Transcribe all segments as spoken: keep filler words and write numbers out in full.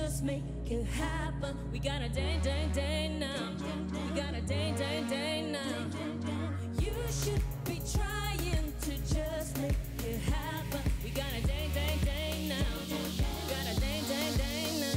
just make it happen. We got a day, day, day now. We got a day, day, day now. You should be trying to just make it happen. We got a day, day, day now. We got a day, day, day now.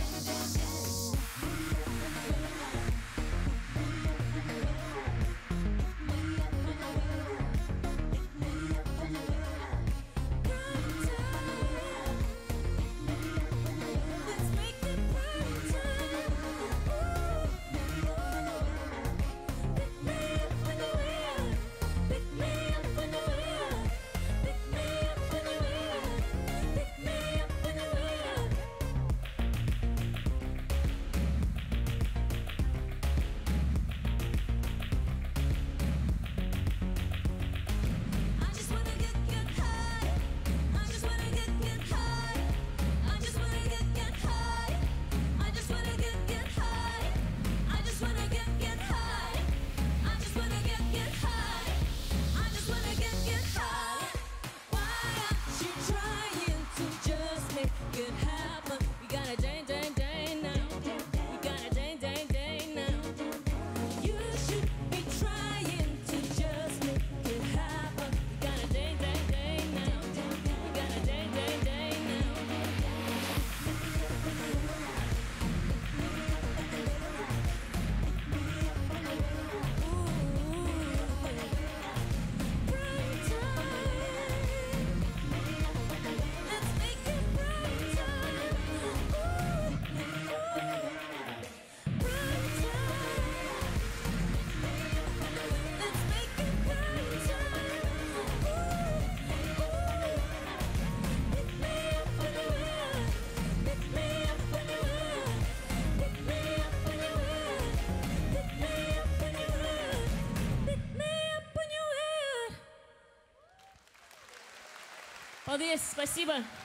Молодец, спасибо.